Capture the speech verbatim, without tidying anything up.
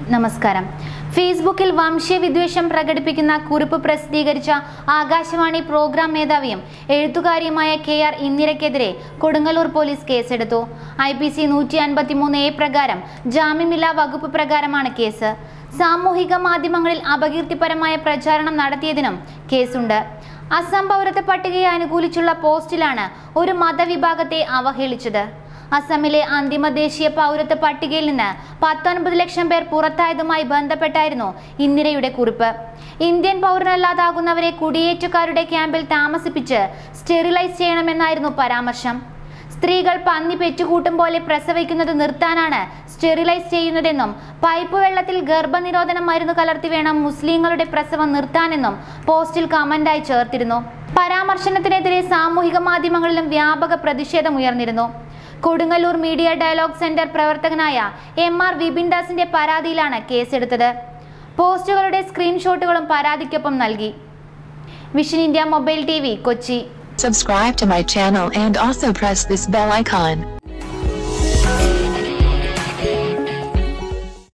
നമസ്കാരം. ഫേസ്ബുക്കിൽ വംശീയ വിദ്വേഷം പ്രകടിപ്പിക്കുന്ന കുറിപ്പ് പ്രസിദ്ധീകരിച്ച ആകാശവാണി പ്രോഗ്രാം മേധാവിയും എഴുത്തുകാരിയുമായ കെ ആർ ഇന്ദിരയ്ക്കെതിരെ കൊടുങ്ങല്ലൂർ പോലീസ് കേസെടുത്തു. ഐ പി സി നൂറ്റി അൻപത്തി മൂന്ന് എ പ്രകാരം ജാമ്യമില്ലാ വകുപ്പ് പ്രകാരമാണ് കേസ്. സാമൂഹിക മാധ്യമങ്ങളിൽ അപകീർത്തിപരമായ പ്രചാരണം നടത്തിയതിനും കേസുണ്ട്. അസം പൗരത്വ പട്ടികയെ അനുകൂലിച്ചുള്ള പോസ്റ്റിലാണ് ഒരു മതവിഭാഗത്തെ അവഹേളിച്ചത്. അസമിലെ അന്തിമ ദേശീയ പൗരത്വ പട്ടികയിൽ നിന്ന് പത്തൊൻപത് ലക്ഷം പേർ പുറത്തായതുമായി ബന്ധപ്പെട്ടായിരുന്നു ഇന്ദിരയുടെ കുറിപ്പ്. ഇന്ത്യൻ പൗരനല്ലാതാകുന്നവരെ കുടിയേറ്റക്കാരുടെ ക്യാമ്പിൽ താമസിപ്പിച്ച് സ്റ്റെറിലൈസ് ചെയ്യണമെന്നായിരുന്നു പരാമർശം. സ്ത്രീകൾ പന്നി പെറ്റുകൂട്ടും പോലെ പ്രസവിക്കുന്നത് നിർത്താനാണ് സ്റ്റെറിലൈസ് ചെയ്യുന്നതെന്നും പൈപ്പ് വെള്ളത്തിൽ ഗർഭനിരോധന മരുന്ന് കലർത്തി വേണം മുസ്ലിങ്ങളുടെ പ്രസവം നിർത്താനെന്നും പോസ്റ്റിൽ കമന്റായി ചേർത്തിരുന്നു. പരാമർശനത്തിനെതിരെ സാമൂഹിക മാധ്യമങ്ങളിലും വ്യാപക പ്രതിഷേധം ഉയർന്നിരുന്നു. കൊടുങ്ങല്ലൂർ മീഡിയ ഡയലോഗ് സെന്റർ പ്രവർത്തകനായ എം ആർ വിപിൻദാസിന്റെ പരാതിയിലാണ് കേസെടുത്തത്. പോസ്റ്റുകളുടെ സ്ക്രീൻഷോട്ടുകളും പരാതിക്കൊപ്പം നൽകി. Vision India mobile T V, Kochi. Subscribe to my channel and also press this bell icon.